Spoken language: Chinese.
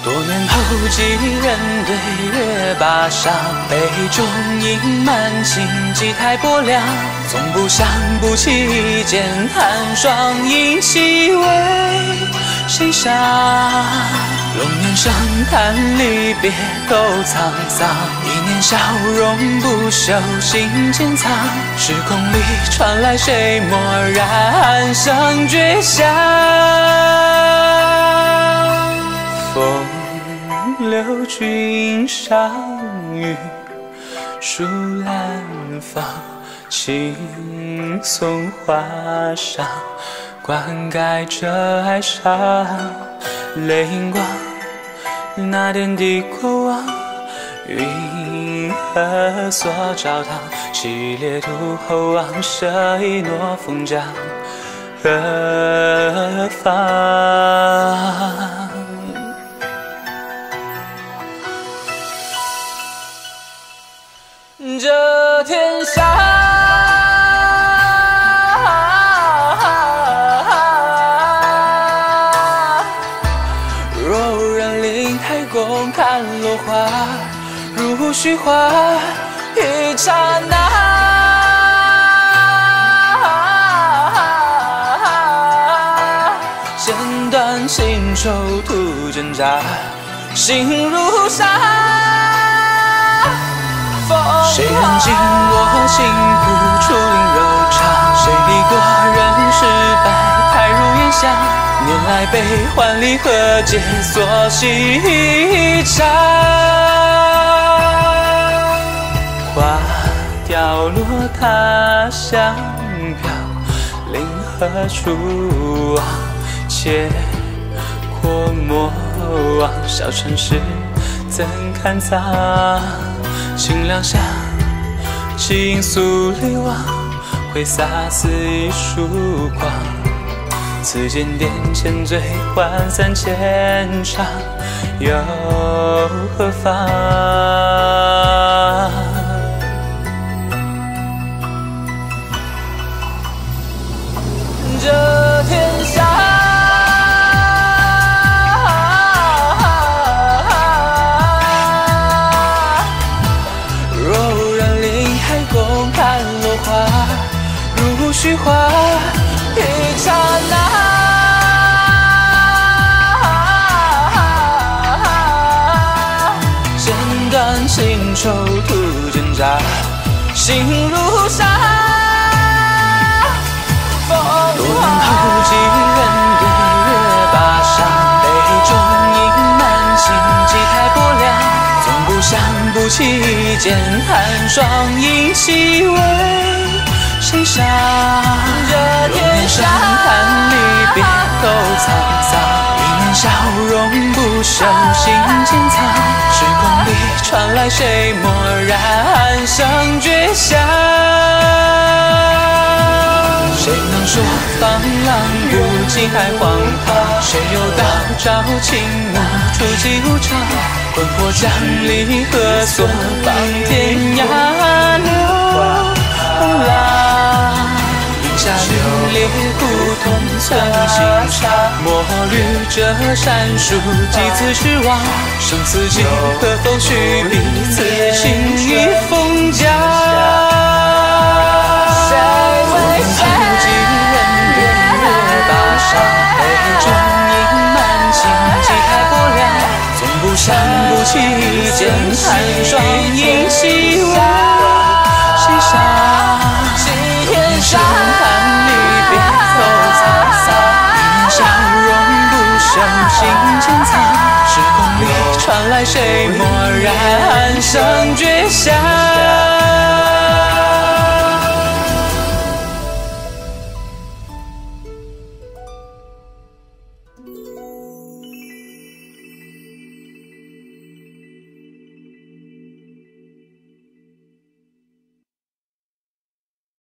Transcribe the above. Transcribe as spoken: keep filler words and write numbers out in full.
多年后，几人对月把上，杯中饮满情，几台薄凉，总不想不起一见寒霜，因其为谁伤？龙年生叹离别都沧桑，一年笑容不朽心间藏，时空里传来谁蓦然声绝响？风流君上雨，树兰芳，青松花上，灌溉着哀伤。泪荧光，那点滴过往，云河所照堂，凄烈土后望，舍一诺风将何方？这天下，若无人临太公看落花，如虚化一刹那。弦断情愁徒挣扎，心如沙。谁人静我心谱，出灵柔肠？谁理过人世百态如烟香？年来悲欢离合，皆所喜一场。花凋落他乡飘，灵何处望？且过莫忘，小城市怎堪藏？清凉下，倾诉离往，挥洒似一束光。此间点千醉，涣散千场，又何妨？这天下。如虚化一刹那，弦断情愁徒挣扎，心如沙。多年后，几人对月把上，杯中饮满情，几台薄凉，总不想不起一见寒霜，因其为谁伤？这天下叹离别都沧桑，一年笑容不朽心间藏，时光里传来谁蓦然声绝响？谁能说放浪不尽爱荒唐？谁又道朝秦暮出其无常？魂魄将离合索，放天涯流浪。饮下凛冽古铜寸心肠，墨绿这山树几次失望，生死几可否许彼此情与风将？多年后，几人对月把上，杯中饮满情，几台薄凉，总不想不起一见寒霜，因其为谁伤？天上叹离别都沧桑，一年笑容不朽心间藏，时空里传来谁蓦然声绝响？